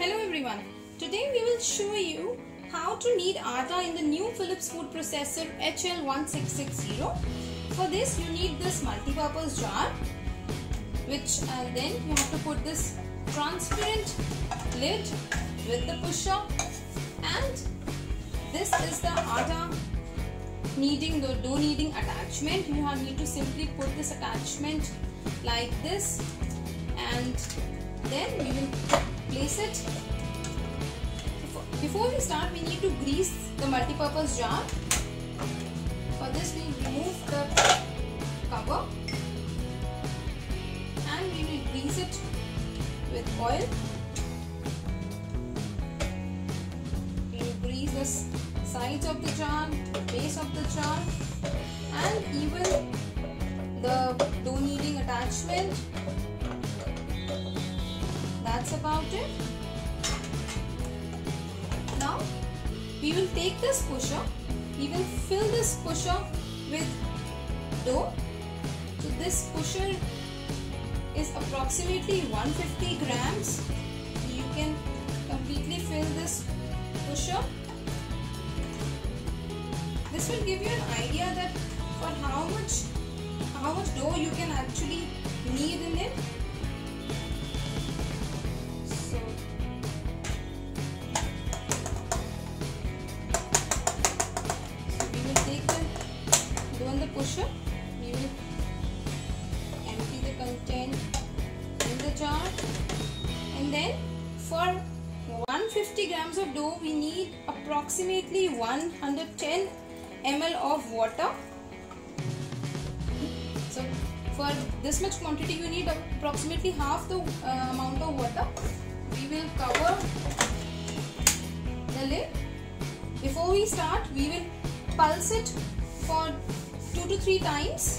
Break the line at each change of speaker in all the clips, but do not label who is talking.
Hello everyone. Today we will show you how to knead atta in the new Philips food processor HL1660. For this you need this multi-purpose jar, which then you have to put this transparent lid with the pusher, and this is the atta kneading, the dough kneading attachment. You need to simply put this attachment like this, and then we will place it. Before we start, we need to grease the multi-purpose jar. For this we will remove the cover and we will grease it with oil. We will grease the sides of the jar, the base of the jar, and even the dough kneading attachment. That's about it. Now we will take this pusher, we will fill this pusher with dough. So this pusher is approximately 150 grams. You can completely fill this pusher. This will give you an idea that for how much dough you can actually knead in it. Pusher, we will empty the content in the jar, and then for 150 grams of dough we need approximately 110 ml of water. So for this much quantity you need approximately half the amount of water. We will cover the lid. Before we start, we will pulse it for 2 to 3 times.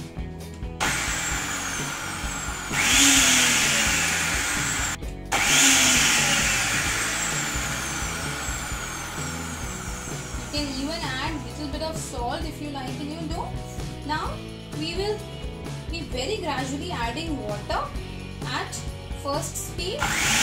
You can even add little bit of salt if you like in your dough. Now we will be very gradually adding water at first speed.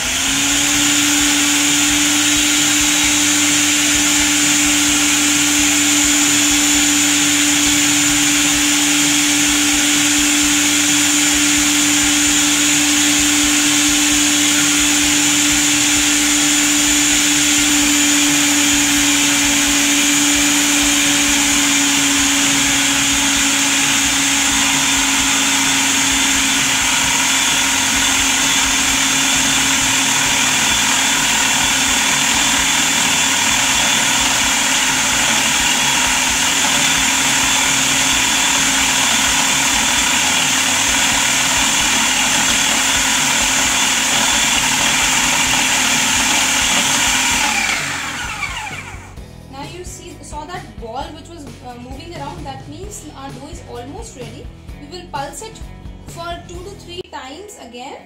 Saw that ball which was moving around, that means our dough is almost ready. We will pulse it for 2 to 3 times again.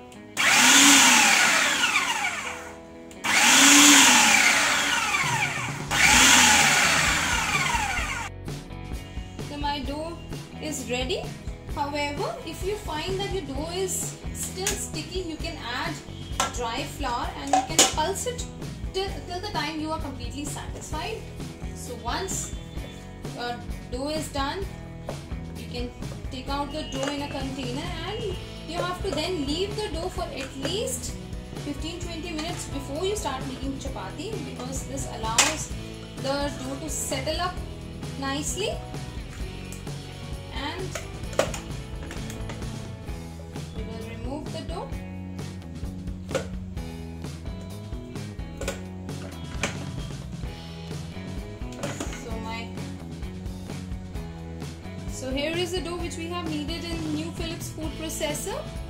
So my dough is ready. However, if you find that your dough is still sticky, you can add dry flour and you can pulse it till the time you are completely satisfied. So once your dough is done, you can take out the dough in a container, and you have to then leave the dough for at least 15-20 minutes before you start making chapati, because this allows the dough to settle up nicely. And we will remove the dough. So here is the dough which we have kneaded in new Philips food processor.